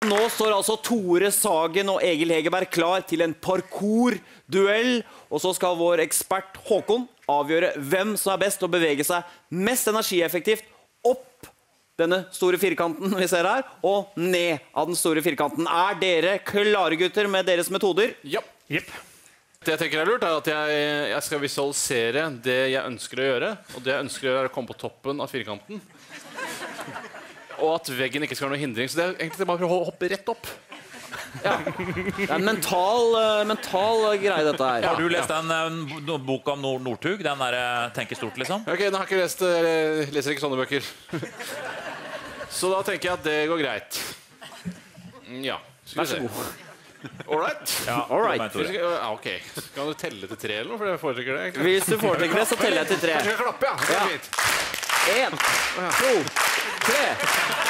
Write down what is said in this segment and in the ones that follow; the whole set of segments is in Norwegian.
Nå står altså Tore Sagen og Egil Hegerberg klar til en parkour-duell. Og så skal vår ekspert Håkon avgjøre hvem som er best til å bevege seg mest energieffektivt opp denne store firkanten vi ser her, og ned av den store firkanten. Er dere klare, gutter, med deres metoder? Ja. Jepp. Det jeg tenker er lurt, er at jeg skal visualisere det jeg ønsker å gjøre. Og det jeg ønsker å gjøre er å komme på toppen av firkanten. Og at veggen ikke skal ha noe hindring. Så det er egentlig bare å hoppe rett opp. Ja. Det er en mental greie, dette her. Har du lest den boka om Northug? Den der Tenke stort, liksom? Ok, den har ikke lest. Jeg leser ikke sånne bøker. Så da tenker jeg at det går greit. Ja. Vær så god. All right? Ja, all right. Ok. Kan du telle til 3 eller noe? For jeg foretrekker det. Egentlig. Hvis du foretrekker det, så teller jeg til 3. Jeg skal klappe, ja. Det er fint. 1, 2, 3.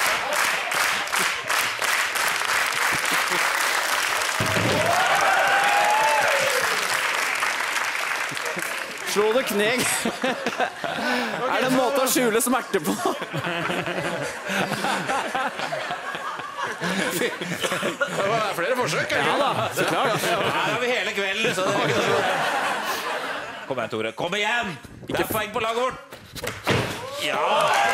Slå det kneg. Er det en måte å skjule smerte på? Det var flere forsøk. Ja da, så klart. Her har vi hele kvelden. Så det Kom igjen, Tore. Kom igjen! Ikke feig på laget vårt. Ja!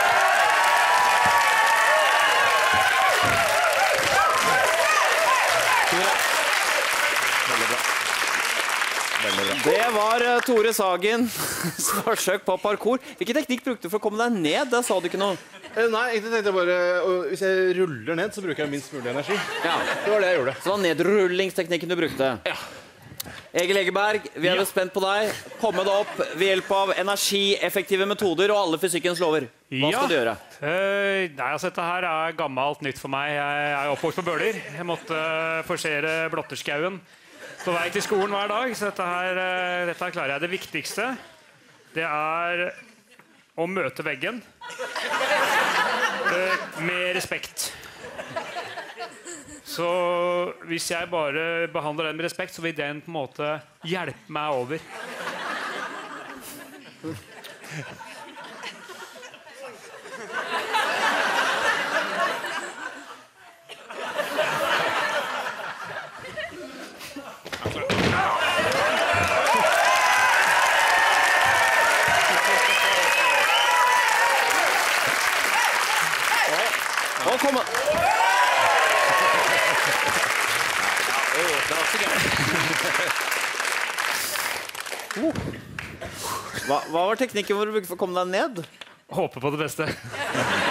Det var Tore Sagens forsøk på parkour. Hvilken teknikk brukte du for å komme deg ned? Der sa du ikke noe. Nei, egentlig tenkte jeg bare hvis jeg ruller ned, så bruker jeg minst mulig energi. Ja. Det var det jeg gjorde. Så det var nedrullingsteknikken du brukte. Ja. Egil Hegerberg, vi er spent på deg. Komme deg opp ved hjelp av energieffektive metoder og alle fysikkens lover. Hva skal du gjøre? Nei, altså dette her er gammelt nytt for meg. Jeg er oppvokst på Bøler. Jeg måtte forsere Blotterskauen på vei til skolen hver dag, så dette her klarer jeg. Det viktigste, det er å møte veggen med respekt. Så hvis jeg bare behandler den med respekt, så vil den på en måte hjelpe meg over. Å, kom an. Hva var teknikken hvor du brukte for å komme deg ned? Håper på det beste.